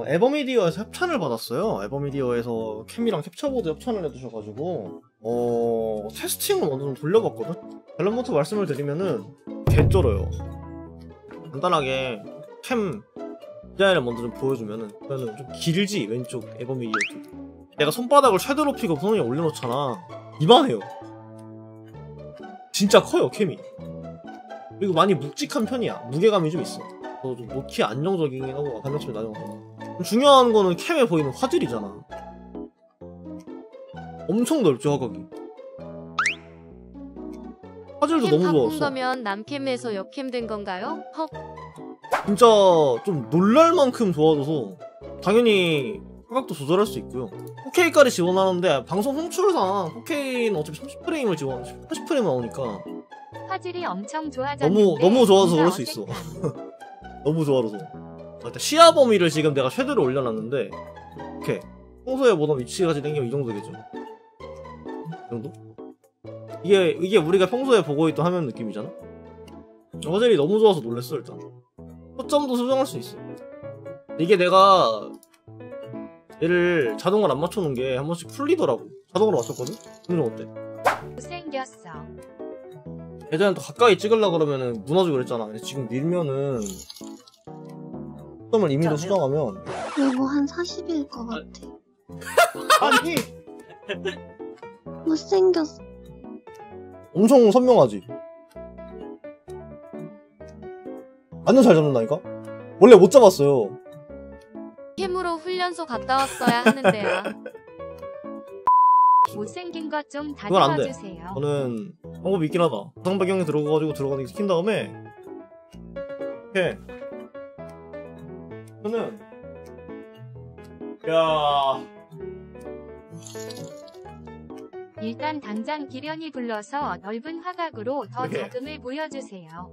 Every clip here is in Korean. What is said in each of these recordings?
에버미디어에서 협찬을 받았어요. 에버미디어에서 캠이랑 캡처보드 협찬을 해주셔가지고 테스팅을 먼저 좀 돌려봤거든? 밸런부터 말씀을 드리면은 개쩔어요. 간단하게 캠 디자인을 먼저 좀 보여주면은 그러면은 좀 길지, 왼쪽 에버미디어 쪽. 내가 손바닥을 최대 높이가 손에 올려놓잖아. 이만해요. 진짜 커요, 캠이. 그리고 많이 묵직한 편이야. 무게감이 좀 있어. 좀 놓기 안정적이긴 하고 간접점이 낮은 중요한 거는 캠에 보이는 화질이잖아. 엄청 넓죠, 화각이. 화질도 너무 좋았어. 캠 거면 남캠에서 역캠 된 건가요? 헉. 진짜 좀 놀랄 만큼 좋아져서 당연히 화각도 조절할 수 있고요. 4K까지 지원하는데 방송 송출상 4K는 어차피 30프레임을 지원, 30프레임 나오니까 화질이 엄청 좋아졌는데 너무 좋아서 그럴 수 있어. 너무 좋아서. 일단 시야 범위를 지금 내가 섀도우를 올려놨는데 이렇게 평소에 보던 위치까지 당기면 이 정도겠죠. 이 정도? 이게 우리가 평소에 보고 있던 화면 느낌이잖아? 화질이 너무 좋아서 놀랬어. 일단 초점도 수정할 수 있어. 이게 내가 얘를 자동으로 안 맞춰놓은 게 한 번씩 풀리더라고. 자동으로 맞췄거든? 근데 어때? 생겼어. 예전엔 또 가까이 찍으려고 그러면은 무너지고 그랬잖아. 근데 지금 밀면은 초점을 이미로 수정하면 이거 한 40일 것 같아. 아니 못생겼어. 엄청 선명하지? 완전 잘 잡는다니까? 원래 못 잡았어요. 캠으로 훈련소 갔다 왔어야 하는데요. 못생긴 것 좀 다듬어주세요. 저는 방법이 있긴 하다. 구성 배경에 들어가가지고 들어가는 게 시킨 다음에 이렇게 저는 일단 당장 기련이 불러서 넓은 화각으로 더 이렇게. 자금을 보여주세요.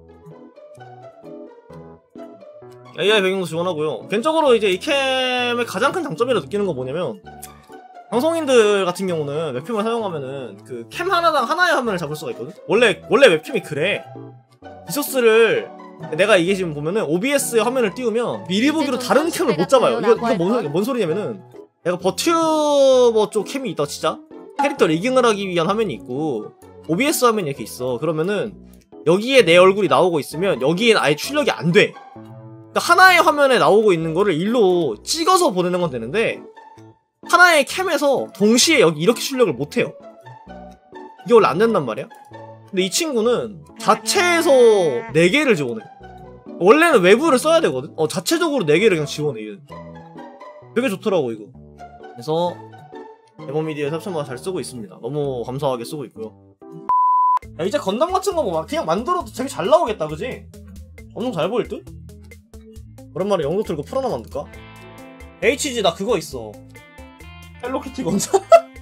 AI 배경도 지원하고요. 개인적으로 이제 이 캠의 가장 큰 장점이라 느끼는 거 뭐냐면 방송인들 같은 경우는 웹캠을 사용하면은 그 캠 하나당 하나의 화면을 잡을 수가 있거든? 원래 웹캠이 그래. 비소스를 내가 이게 지금 보면은 OBS에 화면을 띄우면 미리 보기로 다른 캠을 못 잡아요. 이거 뭔 소리냐면은 내가 버튜버 쪽 캠이 있다 진짜? 캐릭터 리깅을 하기 위한 화면이 있고 OBS 화면이 이렇게 있어. 그러면은 여기에 내 얼굴이 나오고 있으면 여기엔 아예 출력이 안 돼. 그러니까 하나의 화면에 나오고 있는 거를 일로 찍어서 보내는 건 되는데 하나의 캠에서 동시에 여기 이렇게 출력을 못해요. 이게 원래 안 된단 말이야. 근데 이 친구는 자체에서 4개를 지원해. 원래는 외부를 써야 되거든? 자체적으로 4개를 그냥 지원해. 얘는. 되게 좋더라고 이거. 그래서 에버미디어에서 협찬만 잘 쓰고 있습니다. 너무 감사하게 쓰고 있고요. 야, 이제 건담 같은 거 뭐 그냥 만들어도 되게 잘 나오겠다, 그지? 엄청 잘 보일 듯? 오랜만에 영도 틀고 풀 하나 만들까? HG 나 그거 있어. 헬로키티 건담.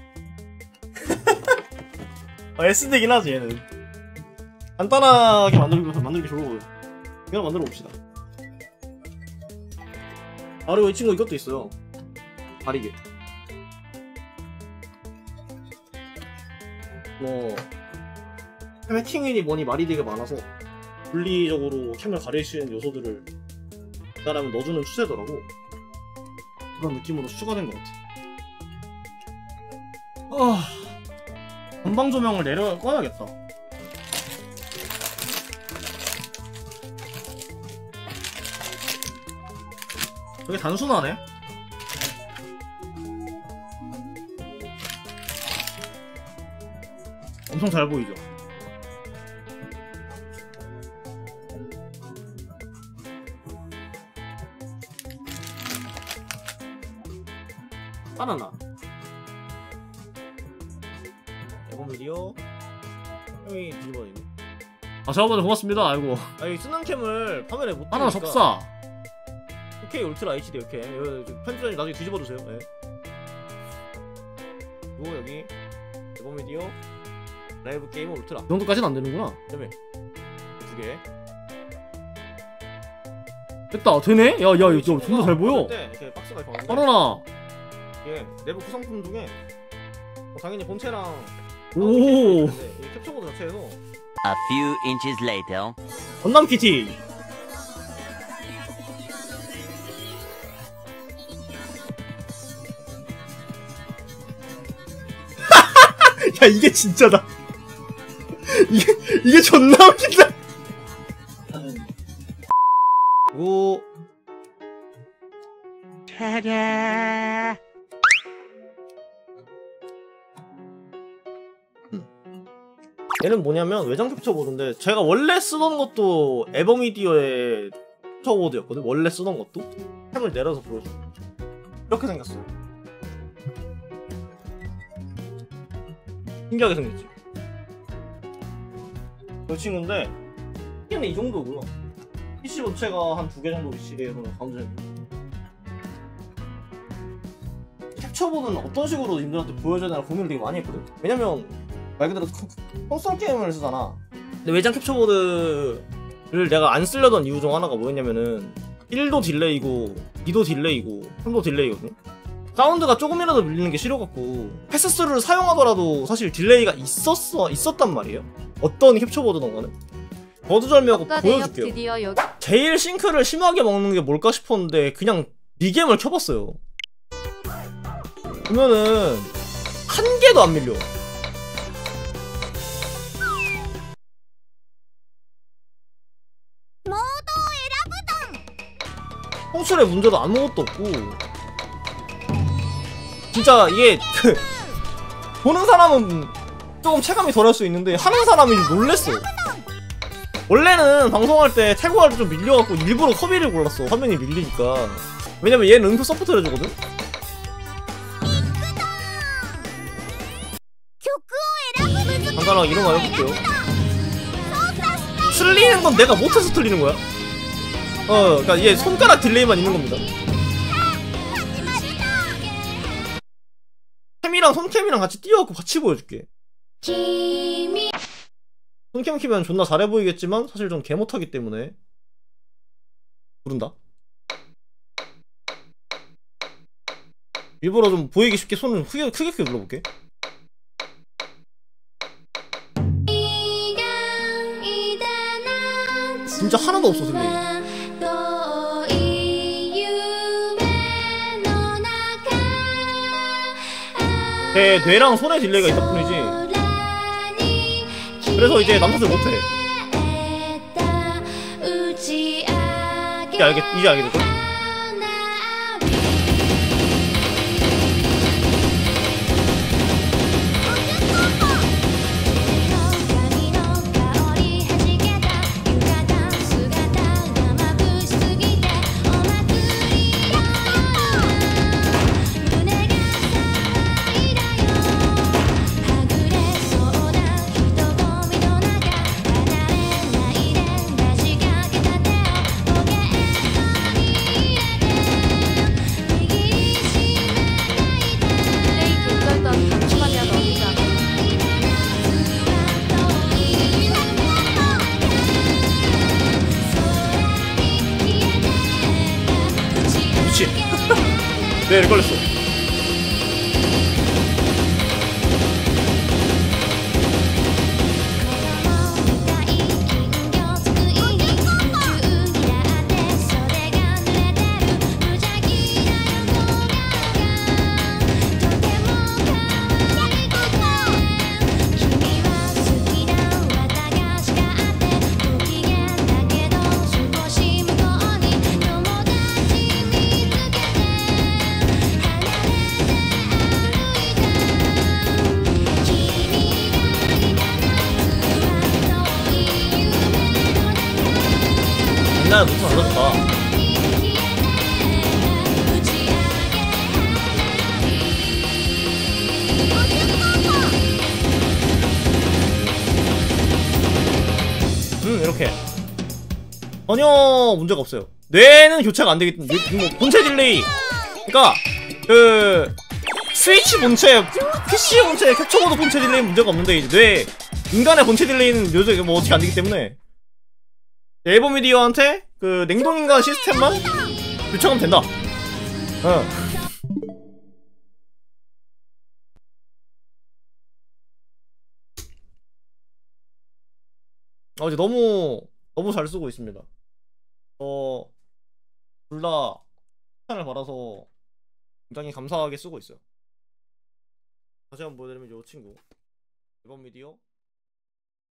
S대긴 하지 얘는. 간단하게 만들기 좋고 그냥 만들어 봅시다. 아 그리고 이 친구 이것도 있어요. 바리게. 캠 해킹이니 뭐니 말이 되게 많아서 분리적으로 캠을 가릴 수 있는 요소들을 그 사람은 넣어주는 추세더라고. 그런 느낌으로 추가된 것 같아. 전방 조명을 꺼야겠다. 되게 단순하네. 엄청 잘 보이죠? 바나나 에버미디어 형이 뒤집어지네. 저번에 고맙습니다. 아이고. 이 쓰는 캠을 화면에 못 하나 띄우니까 접사. OK 울트라 HD 이렇게 편집자님 나중에 뒤집어주세요. 네. 그리고 여기 에버미디어 라이브 게임 울트라 이 정도까지는 안 되는구나. 그다음에 2개 됐다. 되네? 야, 이거 존나 잘 보여. 이렇게 박스가 이렇게 왔는데 바나나. 이게 내부 구성품 중에 당연히 본체랑 오. 이 캡처보드 자체에서 A few inches later. 건담 키티 야 이게 진짜다. 이게 존나 웃긴다. 그리고 얘는 뭐냐면 외장 캡처보드인데 제가 원래 쓰던 것도 에버미디어의 캡처보드였거든. 원래 쓰던 것도 캠을 내려서 보여줘. 이렇게 생겼어요. 신기하게 생겼지. 그 친구인데 이게는 이 정도고요. PC 본체가 한 2개 정도 위치해서 가운데 캡처보드는 어떤 식으로 님들한테 보여줘야 되나 고민을 되게 많이 했거든. 왜냐면 말 그대로 콘솔 게임을 쓰잖아. 근데 외장 캡처보드를 내가 안 쓰려던 이유 중 하나가 뭐였냐면은 1도 딜레이고 2도 딜레이고 3도 딜레이거든. 사운드가 조금이라도 밀리는 게 싫어갖고 패스스루를 사용하더라도 사실 딜레이가 있었단 말이에요. 어떤 캡처보드던가는. 거두절미하고 보여줄게요. 드디어 여기 제일 싱크를 심하게 먹는 게 뭘까 싶었는데 그냥 리겜을 켜봤어요. 보면은 한 개도 안 밀려. 송출의 문제도 아무것도 없고 진짜 이게 보는 사람은 조금 체감이 덜할 수 있는데 하는 사람이 좀 놀랬어. 원래는 방송할 때 태고할 때 좀 밀려갖고 일부러 커비를 골랐어. 화면이 밀리니까. 왜냐면 얘는 음표 서포트를 해주거든? 간단하게 이런 거 해볼게요. 틀리는 건 내가 못해서 틀리는 거야. 그니까 얘 손가락 딜레이만 있는 겁니다. 캠이랑 손캠이랑 같이 띄워갖고 같이 보여줄게. 손캠 키면 존나 잘해 보이겠지만 사실 전 개 못하기 때문에 부른다. 일부러 좀 보이기 쉽게 손을 크게 눌러볼게. 진짜 하나도 없어 딜레이. 내 뇌랑 손에 딜레이가 있다 뿐이지. 그래서 이제 남탓을 못해. 이제 알게 될걸? 네, 걸렸어. 옛날에 목소리 안 좋다. 이렇게 전혀 문제가 없어요. 뇌는 교체가 안 되기 때문에 뭐 본체 딜레이. 그러니까 그 스위치 본체, PC 본체, 캡처보드 본체 딜레이 문제가 없는데 이제 뇌 인간의 본체 딜레이는 요새 뭐 어떻게 안 되기 때문에 에버미디어한테 그 냉동인간 시스템만 요청하면 된다. 이제 너무 잘 쓰고 있습니다. 둘 다 칭찬을 받아서 굉장히 감사하게 쓰고 있어요. 다시 한번 보여드리면 이 친구 이번 미디어